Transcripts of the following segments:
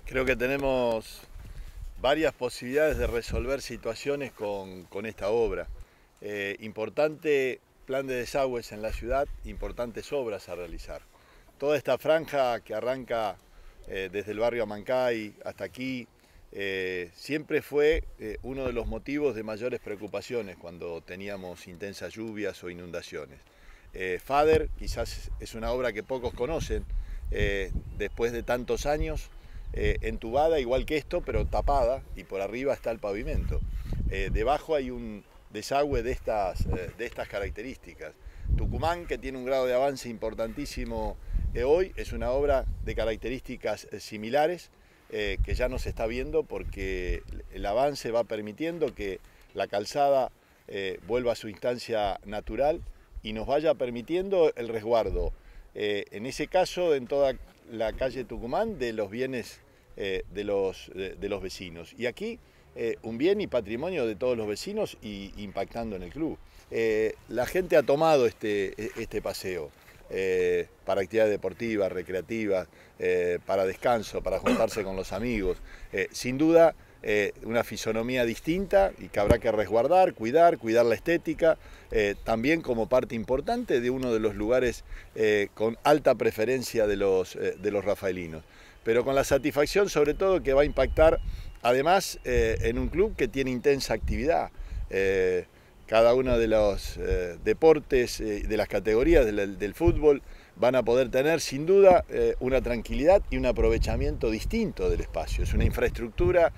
Creo que tenemos varias posibilidades de resolver situaciones con esta obra. Importante plan de desagües en la ciudad, importantes obras a realizar. Toda esta franja que arranca desde el barrio Amancay hasta aquí, siempre fue uno de los motivos de mayores preocupaciones cuando teníamos intensas lluvias o inundaciones. FADER quizás es una obra que pocos conocen, después de tantos años, entubada igual que esto, pero tapada, y por arriba está el pavimento. Debajo hay un desagüe de estas características. Tucumán, que tiene un grado de avance importantísimo hoy, es una obra de características similares, que ya no se está viendo porque el avance va permitiendo que la calzada vuelva a su instancia natural y nos vaya permitiendo el resguardo, en ese caso en toda la calle Tucumán, de los bienes de los vecinos. Y aquí un bien y patrimonio de todos los vecinos y impactando en el club. La gente ha tomado este paseo para actividades deportivas, recreativas, para descanso, para juntarse con los amigos. Sin duda, una fisonomía distinta y que habrá que resguardar, cuidar la estética, también como parte importante de uno de los lugares con alta preferencia de los rafaelinos. Pero con la satisfacción sobre todo que va a impactar además en un club que tiene intensa actividad. Cada uno de los deportes, de las categorías del fútbol, van a poder tener sin duda una tranquilidad y un aprovechamiento distinto del espacio. Es una infraestructura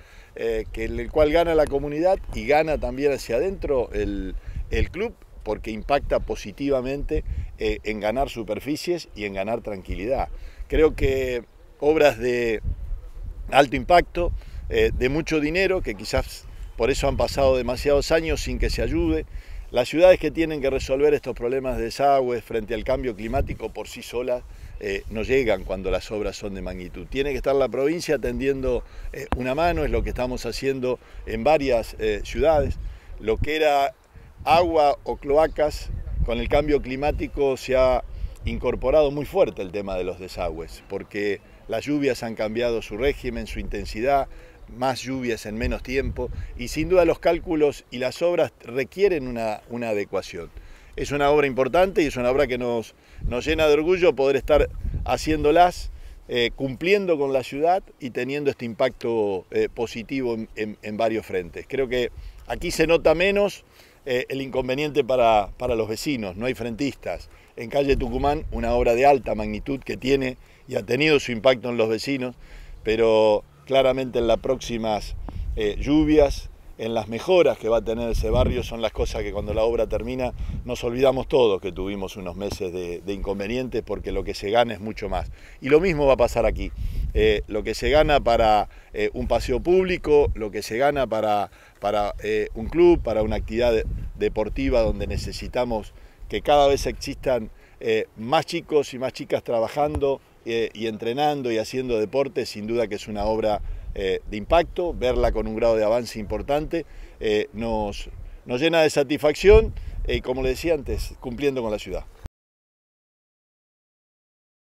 en el cual gana la comunidad y gana también hacia adentro el club, porque impacta positivamente en ganar superficies y en ganar tranquilidad. Creo que obras de alto impacto, de mucho dinero, que quizás por eso han pasado demasiados años sin que se ayude. Las ciudades que tienen que resolver estos problemas de desagües frente al cambio climático por sí solas no llegan cuando las obras son de magnitud. Tiene que estar la provincia tendiendo una mano, es lo que estamos haciendo en varias ciudades. Lo que era agua o cloacas, con el cambio climático se ha incorporado muy fuerte el tema de los desagües, porque las lluvias han cambiado su régimen, su intensidad, más lluvias en menos tiempo, y sin duda los cálculos y las obras requieren una adecuación. Es una obra importante y es una obra que nos llena de orgullo poder estar haciéndolas, cumpliendo con la ciudad y teniendo este impacto positivo en varios frentes. Creo que aquí se nota menos el inconveniente para los vecinos, no hay frentistas. En calle Tucumán, una obra de alta magnitud que tiene y ha tenido su impacto en los vecinos, pero claramente en las próximas lluvias, en las mejoras que va a tener ese barrio, son las cosas que cuando la obra termina nos olvidamos todos que tuvimos unos meses de inconvenientes, porque lo que se gana es mucho más. Y lo mismo va a pasar aquí. Lo que se gana para un paseo público, lo que se gana para un club, para una actividad deportiva donde necesitamos que cada vez existan más chicos y más chicas trabajando y entrenando y haciendo deporte, sin duda que es una obra de impacto. Verla con un grado de avance importante nos llena de satisfacción y, como le decía antes, cumpliendo con la ciudad.